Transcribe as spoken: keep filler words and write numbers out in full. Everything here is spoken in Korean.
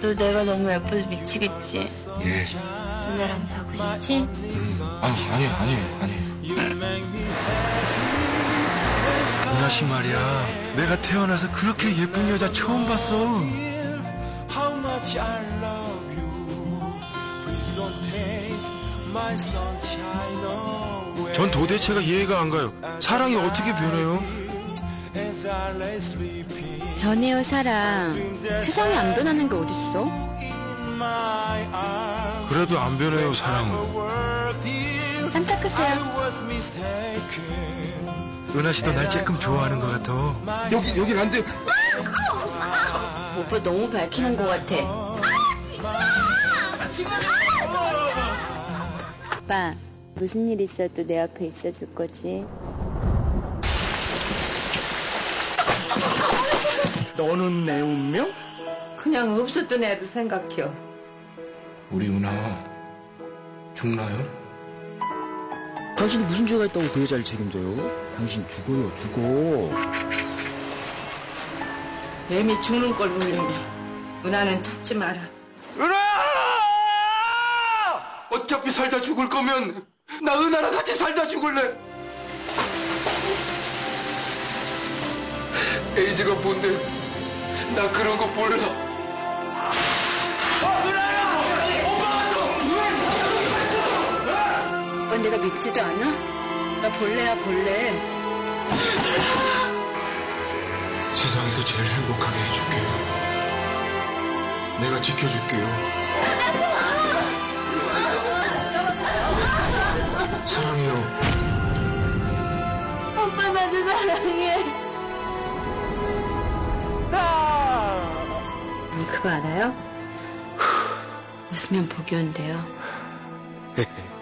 너 내가 너무 예뻐서 미치겠지? 예. 너 나랑 자고 싶지? 음, 아니, 아니, 아니, 아니. 은하 씨 말이야. 내가 태어나서 그렇게 예쁜 여자 처음 봤어. 전 도대체가 이해가 안 가요. 사랑이 어떻게 변해요? 변해요, 사랑. 세상에 안 변하는 게 어딨어? 그래도 안 변해요, 사랑은. 땀 닦으세요. 은하 씨도 날 조금 좋아하는 것 같아. 여기, 여긴 안 돼요. 오빠 너무 밝히는 것 같아. 오빠, 무슨 일 있어도 내 옆에 있어줄 거지? 너는 내 운명? 그냥 없었던 애로 생각해요. 우리 은하 죽나요? 당신이 무슨 죄가 있다고 그 여자를 책임져요? 당신 죽어요, 죽어. 뱀이 죽는 걸 울리네. 은하는 찾지 마라. 은하! 어차피 살다 죽을 거면 나 은하랑 같이 살다 죽을래. 에이즈가 뭔데? 나 그런 거 몰라. 어, 은하야! 오빠 왔어! 오빠 내가 밉지도 않아? 나 벌레야, 벌레. 세상에서 제일 행복하게 해줄게요. 내가 지켜줄게요. 사랑해요. 오빠 나도 사랑해. 그거 알아요? 웃으면 복이 온대요.